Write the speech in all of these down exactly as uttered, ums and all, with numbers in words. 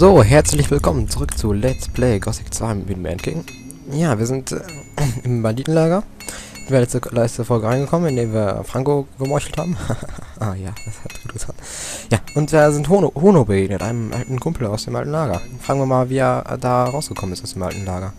So, herzlich willkommen zurück zu Let's Play Gothic zwei mit dem Man King. Ja, wir sind äh, im Banditenlager. Wir sind letzte, letzte Folge reingekommen, in der wir Franco gemeuchelt haben. Ah ja, das hat gut getan. Ja, und da sind Hono, Hono begegnet, einem alten Kumpel aus dem alten Lager. Fragen wir mal, wie er da rausgekommen ist aus dem alten Lager.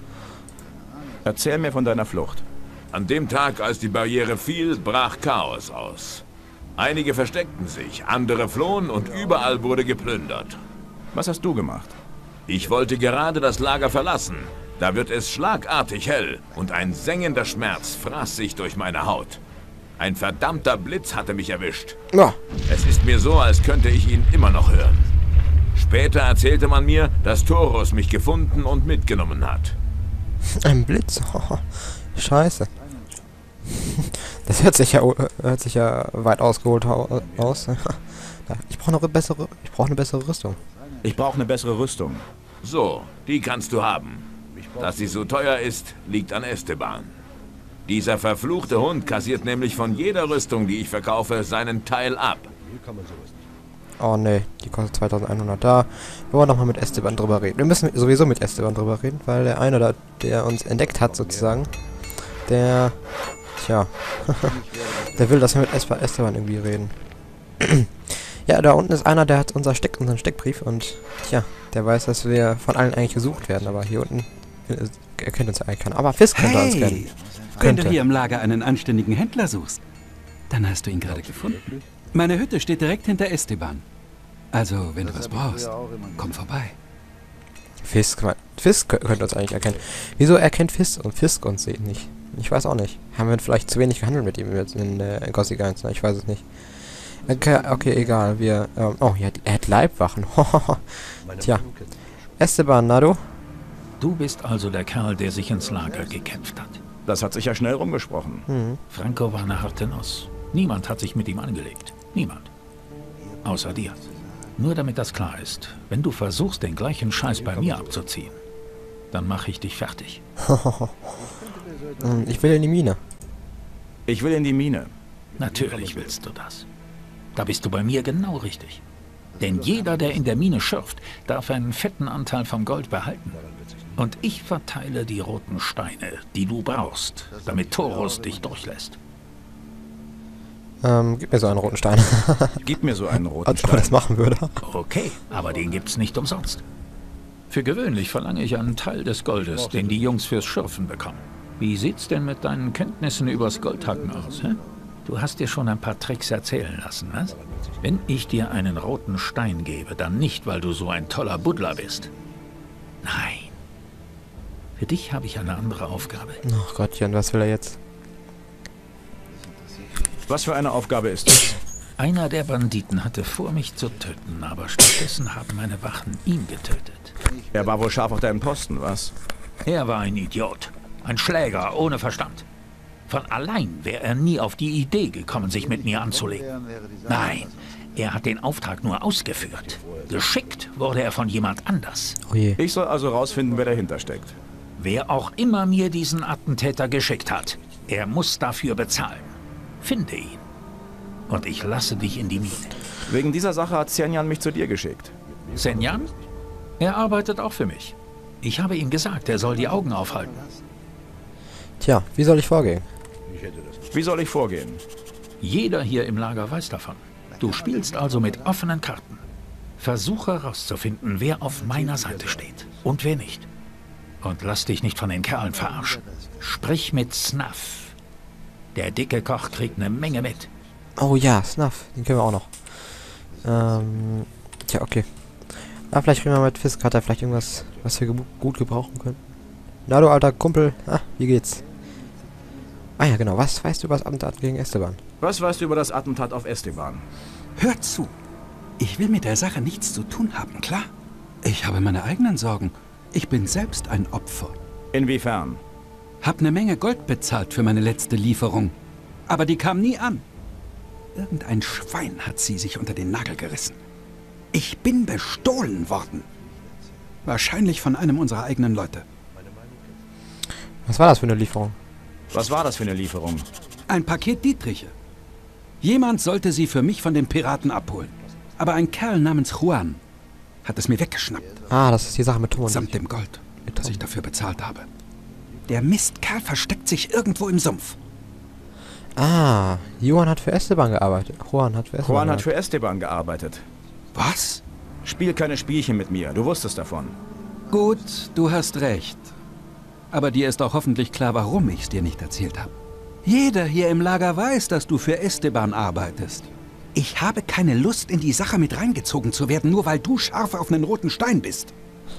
Erzähl mir von deiner Flucht. An dem Tag, als die Barriere fiel, brach Chaos aus. Einige versteckten sich, andere flohen und überall wurde geplündert. Was hast du gemacht? Ich wollte gerade das Lager verlassen. Da wird es schlagartig hell und ein sengender Schmerz fraß sich durch meine Haut. Ein verdammter Blitz hatte mich erwischt. Ja. Es ist mir so, als könnte ich ihn immer noch hören. Später erzählte man mir, dass Taurus mich gefunden und mitgenommen hat. Ein Blitz? Scheiße. Das hört sich ja, hört sich ja weit ausgeholt aus. Ich brauche eine bessere, ich brauche eine bessere Rüstung. Ich brauche eine bessere Rüstung. So, die kannst du haben. Dass sie so teuer ist, liegt an Esteban. Dieser verfluchte Hund kassiert nämlich von jeder Rüstung, die ich verkaufe, seinen Teil ab. Oh ne, die kostet zweitausendeinhundert. Da wollen wir nochmal mit Esteban drüber reden. Wir müssen sowieso mit Esteban drüber reden, weil der eine, da, der uns entdeckt hat sozusagen, der, tja, der will, dass wir mit Esteban irgendwie reden. Ja, da unten ist einer, der hat unser Steck, unseren Steckbrief und, tja, der weiß, dass wir von allen eigentlich gesucht werden, aber hier unten erkennt uns ja eigentlich keiner. Aber Fisk könnte hey, uns kennen. Wenn Könnte. du hier im Lager einen anständigen Händler suchst, dann hast du ihn gerade gefunden. Meine Hütte steht direkt hinter Esteban. Also, wenn du was brauchst, komm vorbei. Fisk, Fisk könnte uns eigentlich erkennen. Wieso erkennt Fisk und Fisk uns nicht? Ich weiß auch nicht. Haben wir vielleicht zu wenig gehandelt mit ihm jetzt in äh, Gothic eins? Ich weiß es nicht. Okay, okay, egal. Wir, ähm, oh, ja, er hat Leibwachen. Tja. Esteban, na du? Du bist also der Kerl, der sich ins Lager gekämpft hat. Das hat sich ja schnell rumgesprochen. Mhm. Franco war eine harte Nuss. Niemand hat sich mit ihm angelegt. Niemand. Außer dir. Nur damit das klar ist, wenn du versuchst, den gleichen Scheiß bei mir abzuziehen, dann mache ich dich fertig. Ich will in die Mine. Ich will in die Mine. Natürlich willst du das. Da bist du bei mir genau richtig. Denn jeder, der in der Mine schürft, darf einen fetten Anteil vom Gold behalten. Und ich verteile die roten Steine, die du brauchst, damit Taurus dich durchlässt. Ähm, gib mir so einen roten Stein. Gib mir so einen roten Als ob Stein. er das machen würde. Okay, aber den gibt's nicht umsonst. Für gewöhnlich verlange ich einen Teil des Goldes, den die Jungs fürs Schürfen bekommen. Wie sieht's denn mit deinen Kenntnissen übers Goldhacken aus, hä? Du hast dir schon ein paar Tricks erzählen lassen, was? Wenn ich dir einen roten Stein gebe, dann nicht, weil du so ein toller Buddler bist. Nein. Für dich habe ich eine andere Aufgabe. Ach Gottchen, was will er jetzt? Was für eine Aufgabe ist das? Einer der Banditen hatte vor, mich zu töten, aber stattdessen haben meine Wachen ihn getötet. Er war wohl scharf auf deinen Posten, was? Er war ein Idiot. Ein Schläger ohne Verstand. Von allein wäre er nie auf die Idee gekommen, sich mit mir anzulegen. Nein, er hat den Auftrag nur ausgeführt. Geschickt wurde er von jemand anders. Oh je. Ich soll also rausfinden, wer dahinter steckt. Wer auch immer mir diesen Attentäter geschickt hat, er muss dafür bezahlen. Finde ihn. Und ich lasse dich in die Mine. Wegen dieser Sache hat Senjan mich zu dir geschickt. Senjan? Er arbeitet auch für mich. Ich habe ihm gesagt, er soll die Augen aufhalten. Tja, wie soll ich vorgehen? Wie soll ich vorgehen? Jeder hier im Lager weiß davon. Du spielst also mit offenen Karten. Versuche herauszufinden, wer auf meiner Seite steht und wer nicht. Und lass dich nicht von den Kerlen verarschen. Sprich mit Snuff. Der dicke Koch kriegt eine Menge mit. Oh ja, Snuff, den können wir auch noch. Ähm, tja, okay. Ah, vielleicht reden wir mit Fisk. Hat er vielleicht irgendwas, was wir ge gut gebrauchen können? Na du alter Kumpel, ah, wie geht's? Ah ja, genau. Was weißt du über das Attentat gegen Esteban? Was weißt du über das Attentat auf Esteban? Hör zu. Ich will mit der Sache nichts zu tun haben, klar? Ich habe meine eigenen Sorgen. Ich bin selbst ein Opfer. Inwiefern? Hab eine Menge Gold bezahlt für meine letzte Lieferung. Aber die kam nie an. Irgendein Schwein hat sie sich unter den Nagel gerissen. Ich bin bestohlen worden. Wahrscheinlich von einem unserer eigenen Leute. Was war das für eine Lieferung? Was war das für eine Lieferung? Ein Paket Dietriche. Jemand sollte sie für mich von den Piraten abholen. Aber ein Kerl namens Juan, hat es mir weggeschnappt. Ah, das ist die Sache mit Tom und Samt ich. dem Gold, Mit das Tom. ich dafür bezahlt habe. Der Mistkerl versteckt sich irgendwo im Sumpf. Ah, Juan hat für Esteban gearbeitet. Juan hat für Esteban Juan hat gearbeitet. für Esteban gearbeitet. Was? Spiel keine Spielchen mit mir, du wusstest davon. Gut, du hast recht. Aber dir ist auch hoffentlich klar, warum ich es dir nicht erzählt habe. Jeder hier im Lager weiß, dass du für Esteban arbeitest. Ich habe keine Lust, in die Sache mit reingezogen zu werden, nur weil du scharf auf einen roten Stein bist.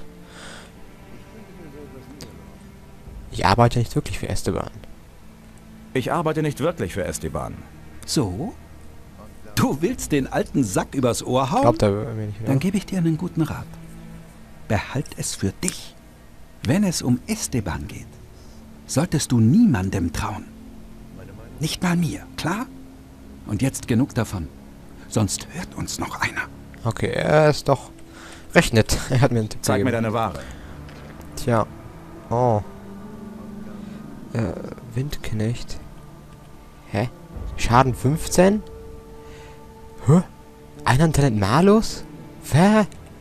Ich arbeite nicht wirklich für Esteban. Ich arbeite nicht wirklich für Esteban. So? Du willst den alten Sack übers Ohr hauen? Glaubt er mir nicht, Dann oder? gebe ich dir einen guten Rat. Behalt es für dich. Wenn es um Esteban geht, solltest du niemandem trauen. Nicht mal mir, klar? Und jetzt genug davon. Sonst hört uns noch einer. Okay, er ist doch recht nett. Er hat mir einen Tipp Zeig mir gegeben. deine Ware. Tja. Oh. Äh, Windknecht. Hä? Schaden fünfzehn? Hä? Ein Talent malus? Hä?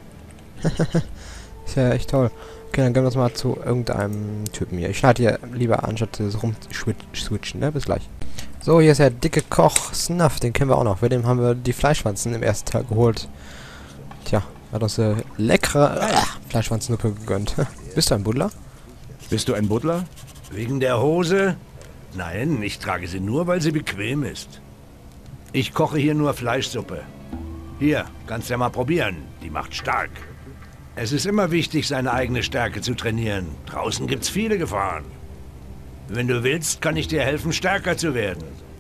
Ist ja echt toll. Okay, dann gehen wir das mal zu irgendeinem Typen hier. Ich schneide hier lieber anstatt so rumswitchen, ne? Bis gleich. So, hier ist der dicke Koch Snuff. Den kennen wir auch noch. Bei dem haben wir die Fleischwanzen im ersten Teil geholt. Tja, hat uns eine leckere äh, Fleischwanzensuppe gegönnt. Bist du ein Buddler? Bist du ein Buddler? Wegen der Hose? Nein, ich trage sie nur, weil sie bequem ist. Ich koche hier nur Fleischsuppe. Hier, kannst ja mal probieren. Die macht stark. Es ist immer wichtig, seine eigene Stärke zu trainieren. Draußen gibt's viele Gefahren. Wenn du willst, kann ich dir helfen, stärker zu werden.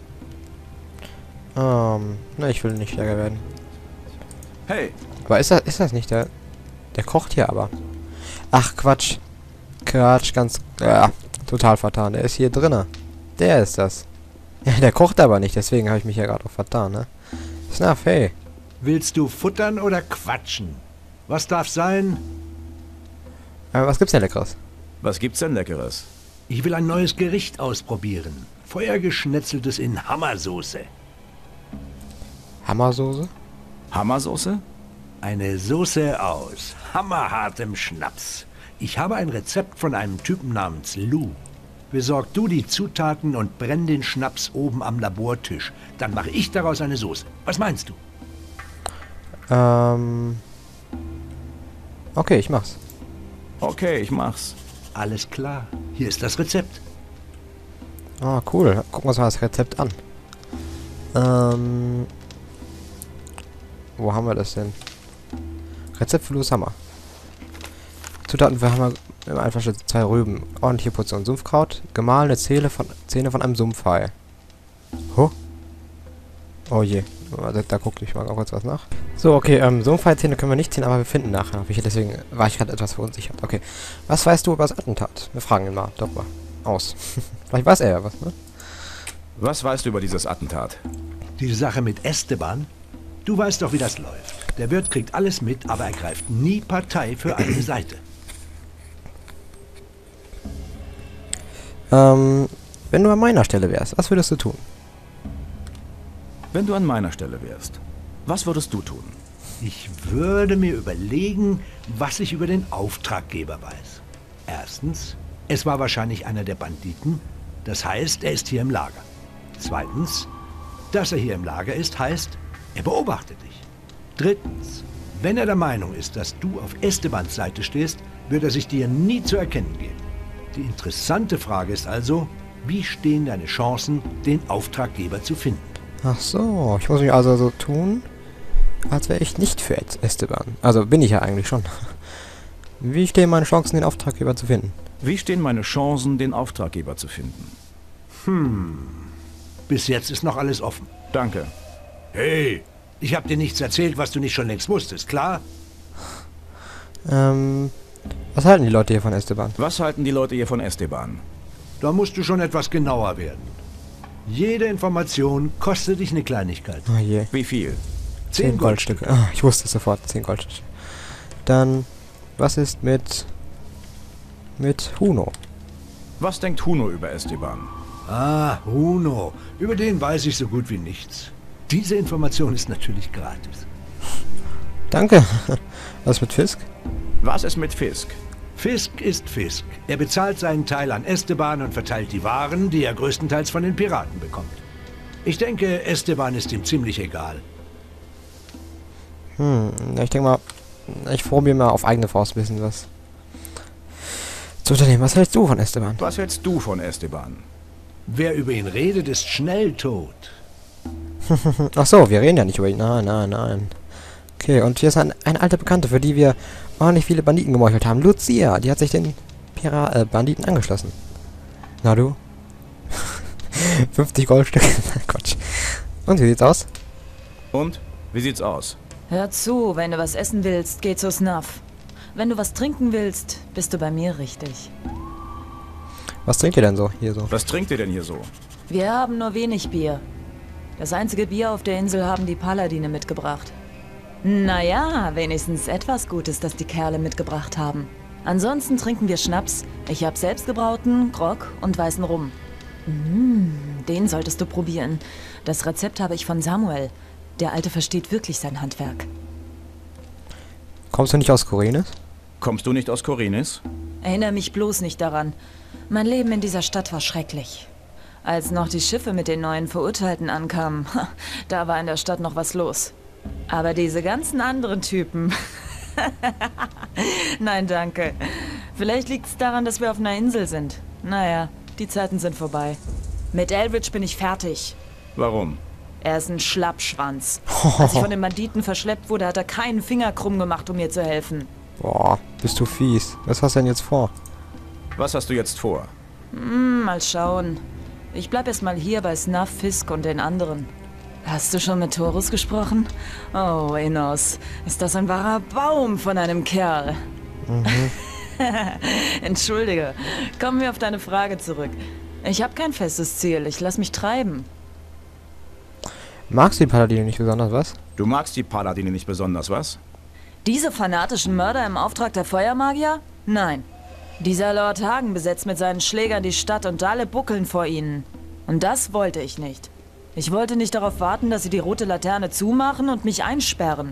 Ähm, na, ich will nicht stärker werden. Hey, Aber ist das, ist das nicht der... Der kocht hier aber. Ach, Quatsch. Quatsch, ganz... Ja, total vertan. Der ist hier drinne. Der ist das. Ja, der kocht aber nicht, deswegen habe ich mich ja gerade auch vertan, ne? Snuff, hey. Willst du futtern oder quatschen? Was darf sein? Äh, was gibt's denn Leckeres? was gibt's denn Leckeres? Ich will ein neues Gericht ausprobieren. Feuergeschnetzeltes in Hammersoße. Hammersoße? Hammersoße? Eine Soße aus hammerhartem Schnaps. Ich habe ein Rezept von einem Typen namens Lou. Besorg du die Zutaten und brenn den Schnaps oben am Labortisch. Dann mache ich daraus eine Soße. Was meinst du? Ähm... Okay, ich mach's. Okay, ich mach's. Alles klar. Hier ist das Rezept. Ah, cool. Gucken wir uns mal das Rezept an. Ähm... Wo haben wir das denn? Rezept für Lou's Hammer. Zutaten für Hammer im Einfallschritt zwei Rüben, ordentliche Portion Sumpfkraut, gemahlene Zähne von, Zähne von einem Sumpfhai. Huh? Oh je. Da, da guckte ich mal kurz was nach. So, okay, ähm, Sumpfhai-Zähne können wir nicht ziehen, aber wir finden nachher. Deswegen war ich gerade etwas verunsichert. Okay. Was weißt du über das Attentat? Wir fragen ihn mal darüber aus. Vielleicht weiß er ja was, ne? Was weißt du über dieses Attentat? Die Sache mit Esteban? Du weißt doch, wie das läuft. Der Wirt kriegt alles mit, aber er greift nie Partei für eine Seite. Ähm, wenn du an meiner Stelle wärst, was würdest du tun? Wenn du an meiner Stelle wärst, was würdest du tun? Ich würde mir überlegen, was ich über den Auftraggeber weiß. Erstens, es war wahrscheinlich einer der Banditen. Das heißt, er ist hier im Lager. Zweitens, dass er hier im Lager ist, heißt, er beobachtet dich. Drittens, wenn er der Meinung ist, dass du auf Estebans Seite stehst, wird er sich dir nie zu erkennen geben. Die interessante Frage ist also, wie stehen deine Chancen, den Auftraggeber zu finden? Ach so, ich muss mich also so tun, als wäre ich nicht für Esteban. Also bin ich ja eigentlich schon. Wie stehen meine Chancen, den Auftraggeber zu finden? Wie stehen meine Chancen, den Auftraggeber zu finden? Hm, bis jetzt ist noch alles offen. Danke. Hey, ich habe dir nichts erzählt, was du nicht schon längst wusstest, klar? Ähm, was halten die Leute hier von Esteban? Was halten die Leute hier von Esteban? Da musst du schon etwas genauer werden. Jede Information kostet dich eine Kleinigkeit. Oh je. Wie viel? Zehn Goldstücke. Ah, ich wusste es sofort. Zehn Goldstücke. Dann, was ist mit... mit Huno? Was denkt Huno über Esteban? Ah, Huno. Über den weiß ich so gut wie nichts. Diese Information ist natürlich gratis. Danke. Was mit Fisk? Was ist mit Fisk? Fisk ist Fisk. Er bezahlt seinen Teil an Esteban und verteilt die Waren, die er größtenteils von den Piraten bekommt. Ich denke, Esteban ist ihm ziemlich egal. Hm, ich denke mal, ich probiere mal auf eigene Faust ein bisschen was zu unternehmen. Was hältst du von Esteban? Was hältst du von Esteban? Wer über ihn redet, ist schnell tot. Ach so, wir reden ja nicht über ihn. Nein, nein, nein. Okay, und hier ist ein, eine alte Bekannte, für die wir ordentlich viele Banditen gemeuchelt haben. Lucia, die hat sich den Pira äh, Banditen angeschlossen. Na du? fünfzig Goldstücke. Quatsch. Und wie sieht's aus? Und? Wie sieht's aus? Hör zu, wenn du was essen willst, geh zu Snuff. Wenn du was trinken willst, bist du bei mir richtig. Was trinkt ihr denn so hier so? Was trinkt ihr denn hier so? Wir haben nur wenig Bier. Das einzige Bier auf der Insel haben die Paladine mitgebracht. Naja, wenigstens etwas Gutes, das die Kerle mitgebracht haben. Ansonsten trinken wir Schnaps. Ich habe selbstgebrauten, Grog und weißen Rum. Mm, den solltest du probieren. Das Rezept habe ich von Samuel. Der Alte versteht wirklich sein Handwerk. Kommst du nicht aus Khorinis? Kommst du nicht aus Khorinis? Erinnere mich bloß nicht daran. Mein Leben in dieser Stadt war schrecklich. Als noch die Schiffe mit den neuen Verurteilten ankamen, da war in der Stadt noch was los. Aber diese ganzen anderen Typen... Nein, danke. Vielleicht liegt es daran, dass wir auf einer Insel sind. Naja, die Zeiten sind vorbei. Mit Eldridge bin ich fertig. Warum? Er ist ein Schlappschwanz. Als ich von den Banditen verschleppt wurde, hat er keinen Finger krumm gemacht, um mir zu helfen. Boah, bist du fies. Was hast du denn jetzt vor? Was hast du jetzt vor? Hm, mal schauen. Ich bleib erst mal hier bei Snuff, Fisk und den anderen. Hast du schon mit Taurus gesprochen? Oh, Enos, ist das ein wahrer Baum von einem Kerl. Mhm. Entschuldige, kommen wir auf deine Frage zurück. Ich habe kein festes Ziel, ich lass mich treiben. Magst du die Paladine nicht besonders, was? Du magst die Paladine nicht besonders, was? Diese fanatischen Mörder im Auftrag der Feuermagier? Nein. Dieser Lord Hagen besetzt mit seinen Schlägern die Stadt und alle buckeln vor ihnen. Und das wollte ich nicht. Ich wollte nicht darauf warten, dass sie die rote Laterne zumachen und mich einsperren.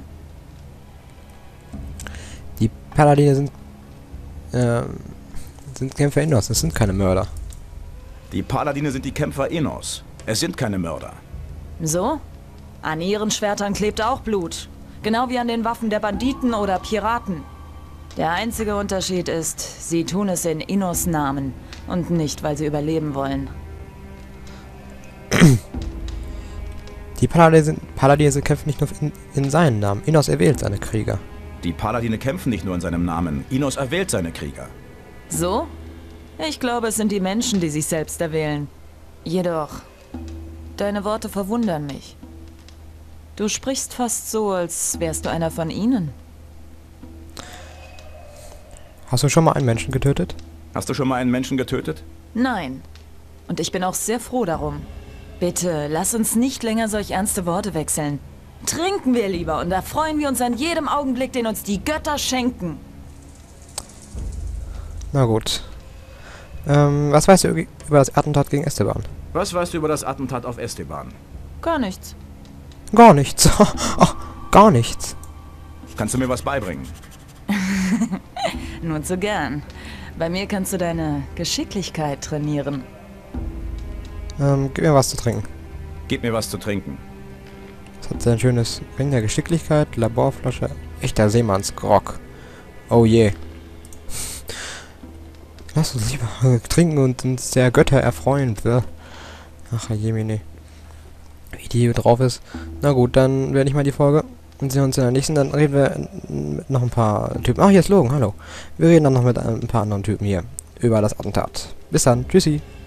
Die Paladine sind, äh, sind Kämpfer Enos, es sind keine Mörder. Die Paladine sind die Kämpfer Enos. Es sind keine Mörder. So? An ihren Schwertern klebt auch Blut. Genau wie an den Waffen der Banditen oder Piraten. Der einzige Unterschied ist, sie tun es in Enos Namen und nicht, weil sie überleben wollen. Die Paladine, sind, Paladine sind kämpfen nicht nur in, in seinen Namen. Enos erwählt seine Krieger. Die Paladine kämpfen nicht nur in seinem Namen. Enos erwählt seine Krieger. So? Ich glaube, es sind die Menschen, die sich selbst erwählen. Jedoch, deine Worte verwundern mich. Du sprichst fast so, als wärst du einer von ihnen. Hast du schon mal einen Menschen getötet? Hast du schon mal einen Menschen getötet? Nein. Und ich bin auch sehr froh darum. Bitte, lass uns nicht länger solch ernste Worte wechseln. Trinken wir lieber und erfreuen wir uns an jedem Augenblick, den uns die Götter schenken. Na gut. Ähm, was weißt du über das Attentat gegen Esteban? Was weißt du über das Attentat auf Esteban? Gar nichts. Gar nichts. Oh, gar nichts. Kannst du mir was beibringen? Nur zu gern. Bei mir kannst du deine Geschicklichkeit trainieren. Ähm, gib mir was zu trinken. Gib mir was zu trinken. Das hat ein schönes Ring der Geschicklichkeit, Laborflasche, echter Seemannsgrog. Oh je. Lass uns lieber trinken und uns der Götter erfreuen. Ach, Jemine. Wie die hier drauf ist. Na gut, dann werde ich mal die Folge und sehen uns in der nächsten. Dann reden wir mit noch ein paar Typen. Ach, hier ist Logan, hallo. Wir reden dann noch mit ein paar anderen Typen hier über das Attentat. Bis dann, tschüssi.